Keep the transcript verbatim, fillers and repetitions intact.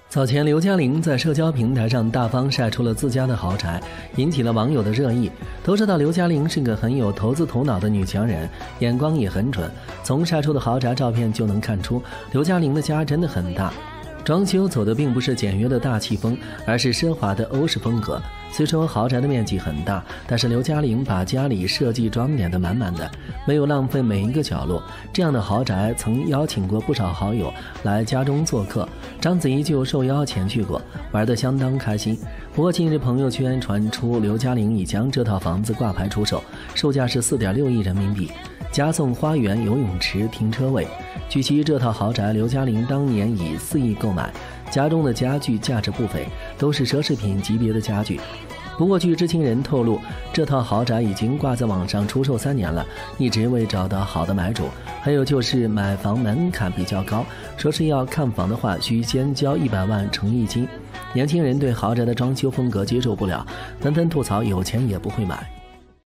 早前刘嘉玲在社交平台上大方晒出了自家的豪宅，引起了网友的热议。都知道刘嘉玲是个很有投资头脑的女强人，眼光也很准，从晒出的豪宅照片就能看出刘嘉玲的家真的很大。装修走的并不是简约的大气风，而是奢华的欧式风格。虽说豪宅的面积很大，但是刘嘉玲把家里设计装点得满满的，没有浪费每一个角落。这样的豪宅曾邀请过不少好友来家中做客，章子怡就受邀前去过，玩得相当开心。不过近日朋友圈传出刘嘉玲已将这套房子挂牌出售，售价是 四点六亿人民币，加送花园、游泳池、停车位。据悉，这套豪宅刘嘉玲当年以四亿购买，家中的家具价值不菲，都是奢侈品级别的家具。不过据知情人透露，这套豪宅已经挂在网上出售三年了，一直未找到好的买主。还有就是买房门槛比较高，说是要看房的话需先交一百万诚意金，年轻人对豪宅的装修风格接受不了，纷纷吐槽有钱也不会买。